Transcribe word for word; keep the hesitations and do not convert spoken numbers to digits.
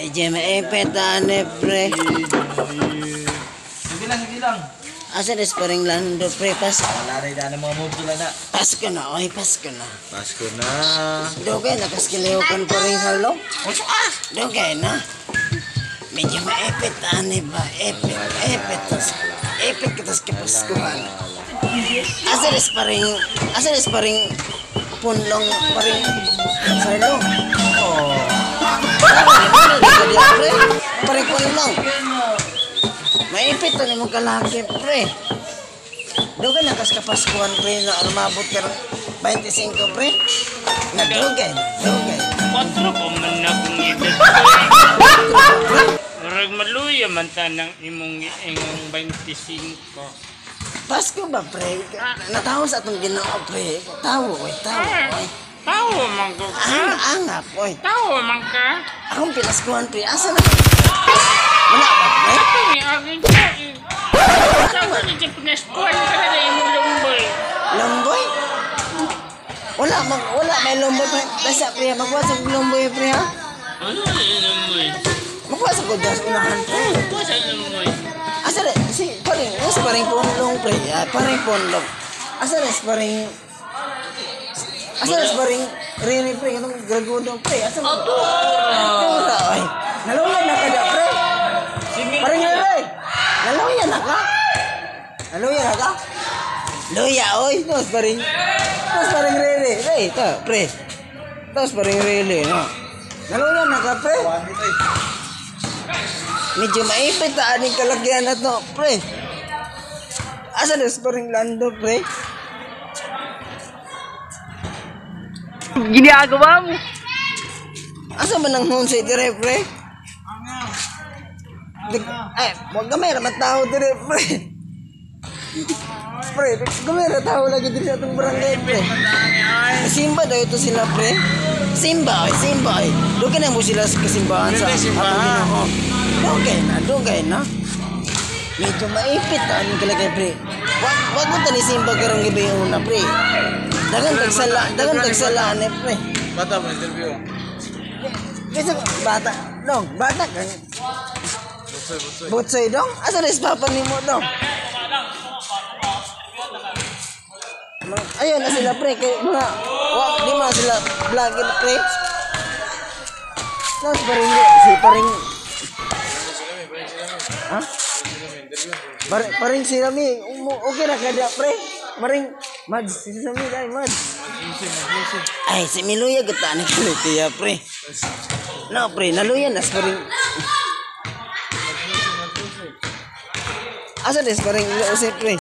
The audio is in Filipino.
Medyo maipit ane pre. Sige lang, sige lang. Asa des paring lando pre pas. Laray na ng mga moves na na. Pasko na, oy pasko na. Pasko na. Dugay na kaskiliw kan paring halo. Ah, dugay na. Medyo maipit ane ba? Epit, epit. Epit katas kapaskuhan. Asa des paring, asa des paring punlong paring halo. Oh. Paring punlong. Maipit to ni mong kalaki, pre. Dugay na kas kapaskuhan, pre, na armabot ka ng twenty-five, pre. Nagdugay, dugay. Patro ko man na kung edad. Murag maluya man tanang imong ingong twenty-five. Pasko ba, pre? Natawa sa atong ginoo, pre. Tawo, oy, tawo, oy. Tao man ko ka. Ang angap, oy. Tao man ka. Akong pinaskuhan, pre. Asa na? Wala ba, pre? Ito ni agin ko. Sawa ni Japanese ko. Ano ka na imong lumboy? Lomboy? Wala, mag, wala, may lomboy, pre. Basta, pre, magwasag lomboy, pre, ha? Ano na yung lumboy? Magwasag ko dyan sa unahan, pre. Ito sa lumboy. Asa na? Si, paring, asa paring punlong, pre. Ah, paring punlong. Asa na, si paring... Asa na, si paring... Rini, pre, itong gragudong, pre. Asa na? Tura, oy. Naluyan na ka da, pre. Paring Rini. Naluyan na ka. Naluyan na ka. Luya, oy. Tapos paring... Tapos paring Rini. Pre, ito, pre. Tapos paring Rini, no? Naluyan na ka, pre. Medyo maipit na aning kalagyan na to, pre. Asa na si paring Lando, pre? Ginagawa mo. Asa man ang honsay dire, pre? Dig, eh, wag gamay ra matao dire, pre. Pre, gamay ra tao lagi dire sa atong barangay, pre. Simba daw ito sila, pre. Simba, ay, Simba, ay. Doon ka na mo sila sa kasimbahan sa atong Ginoo. Dugay na, dugay na. Medyo maipit na aning kalagay, pre. Wag, wag mo tani Simba karong gabi una, pre. Dagan tagsala, dagan tagsala, ne, pre. Bata mo, interview. Kasi bata, dong, bata kan. Butsoy, butsoy. Butsoy dong, asa res papa nimo dong? Ayun na sila pre, kay mga, wag di man sila vlogger pre. Tapos paring si paring, ha? Par, paring si Rami, okay na kada pre. Maring, Mads, si Rami dai Mads. Ay, si Miluya gata ni Kalitiya pre. No pre, naluyan nas paring. Asa des paring usip pre?